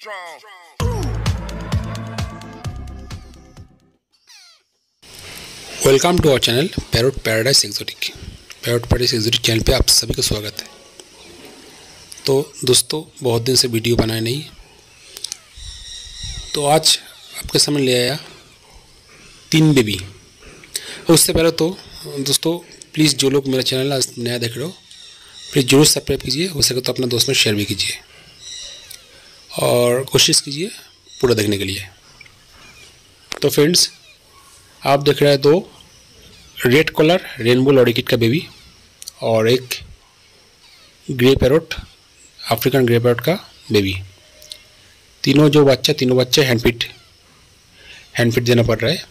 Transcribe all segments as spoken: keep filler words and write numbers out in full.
Welcome to our channel parrot paradise exotic. Parrot paradise exotic channel पे आप सभी का स्वागत है। तो दोस्तों, बहुत दिन से वीडियो बनाए नहीं, तो आज आपके सामने ले आया तीन बेबी। उससे पहले तो दोस्तों प्लीज़ जो लोग मेरा चैनल आज नया देख रहे हो प्लीज़ जरूर सब्सक्राइब कीजिए, हो सके तो अपना दोस्त में शेयर भी कीजिए और कोशिश कीजिए पूरा देखने के लिए। तो फ्रेंड्स, आप देख रहे हैं दो रेड कलर रेनबो लॉरीकिट का बेबी और एक grey parrot African grey parrot का बेबी। तीनों जो बच्चा तीनों बच्चे हैंडफिट हैंडफिट देना पड़ रहा है।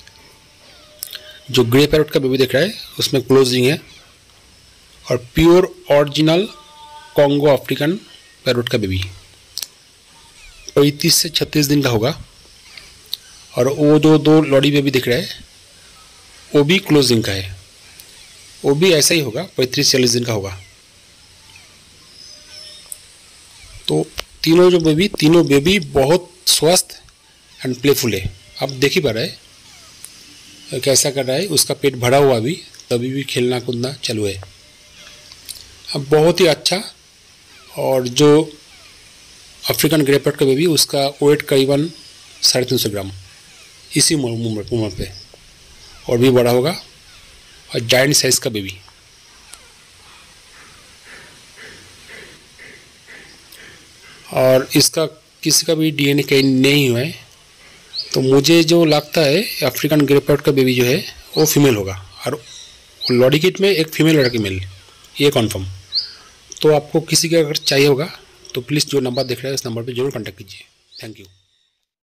जो ग्रे पैरोट का बेबी दिख रहा है उसमें क्लोजिंग है और pure original Congo African parrot का बेबी पैंतीस से छत्तीस दिन का होगा। और वो जो दो लॉरी बेबी दिख रहा है वो भी क्लोजिंग का है, वो भी ऐसा ही होगा, पैंतीस चालीस दिन का होगा। तो तीनों जो बेबी तीनों बेबी बहुत स्वस्थ एंड प्लेफुल है। आप देख ही पा रहे हैं कैसा कर रहा है, उसका पेट भरा हुआ भी, तभी भी खेलना कूदना चालू है। अब बहुत ही अच्छा। और जो अफ्रीकन ग्रे पैरोट का बेबी उसका वेट करीबन साढ़े तीन सौ ग्राम इसी उम्र उम्र पे, और भी बड़ा होगा। और जायंट साइज का बेबी। और इसका किसी का भी डीएनए कहीं नहीं हुआ है, तो मुझे जो लगता है अफ्रीकन ग्रे पैरोट का बेबी जो है वो फीमेल होगा और लॉरीकिट में एक फीमेल लड़की मेल, ये कन्फर्म। तो आपको किसी का अगर चाहिए होगा तो प्लीज़ जो नंबर दिख रहा है उस नंबर पर जरूर कॉन्टैक्ट कीजिए। Thank you.